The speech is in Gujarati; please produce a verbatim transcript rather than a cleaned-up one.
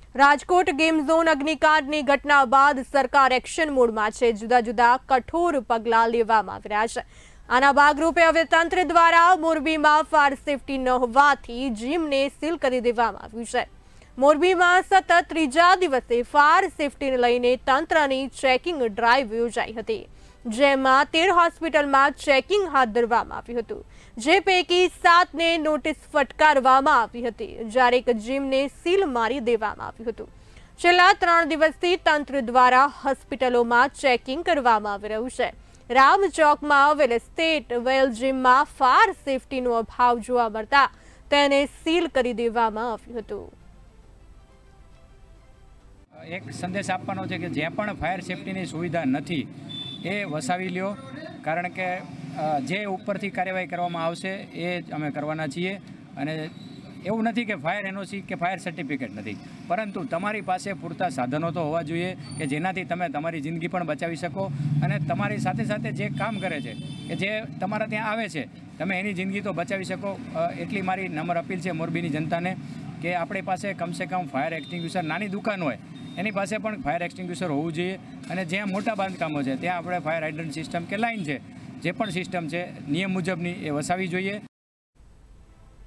રાજકોટ ગેમ ઝોન અગ્નિકાંડની ઘટના બાદ સરકાર એક્શન મોડમાં છે। જુદા જુદા કઠોર પગલાં લેવામાં આવી રહ્યા છે। આના ભાગરૂપે હવે તંત્ર દ્વારા મોરબીમાં ફાયર સેફટી ન હોવાથી જીમને સીલ કરી દેવામાં આવ્યું છે। મોરબીમાં સતત ત્રીજા દિવસે ફાયર સેફટીને લઈને તંત્રની ચેકિંગ ડ્રાઈવ યોજાઈ હતી, જેમાં તેર હોસ્પિટલમાં ચેકિંગ હાથ ધરવામાં આવ્યું હતું, જે પૈકી સાતને નોટિસ ફટકારવામાં આવી હતી, જ્યારે એક જીમને સીલ મારી દેવામાં આવ્યું હતું। છેલ્લા ત્રણ દિવસથી તંત્ર દ્વારા હોસ્પિટલોમાં ચેકિંગ કરવામાં આવી રહ્યું છે। રામચોકમાં આવેલ સ્ટેટ વેલ જીમમાં ફાયર સેફટીનો અભાવ જોવા મળતા તેને સીલ કરી દેવામાં આવ્યું હતું। એક સંદેશ આપવાનો છે કે જ્યાં પણ ફાયર સેફટીની સુવિધા નથી એ વસાવી લ્યો, કારણ કે જે ઉપરથી કાર્યવાહી કરવામાં આવશે એ જ અમે કરવાના છીએ। અને એવું નથી કે ફાયર એનઓસી કે ફાયર સર્ટિફિકેટ નથી, પરંતુ તમારી પાસે પૂરતા સાધનો તો હોવા જોઈએ કે જેનાથી તમે તમારી જિંદગી પણ બચાવી શકો અને તમારી સાથે સાથે જે કામ કરે છે કે જે તમારા ત્યાં આવે છે તમે એની જિંદગી તો બચાવી શકો। એટલી મારી નમ્ર અપીલ છે મોરબીની જનતાને કે આપણી પાસે કમસે કમ ફાયર એક્સટિંગ્વિશર, નાની દુકાન હોય એની પાસે પણ ફાયર એક્સટિંગ્વિશર હોવું જોઈએ। અને જ્યાં મોટા બાંધકામો છે ત્યાં આપણે ફાયર હાઇડ્રન્ટ સિસ્ટમ કે લાઇન છે, જે પણ સિસ્ટમ છે નિયમ મુજબની એ વસાવી જોઈએ।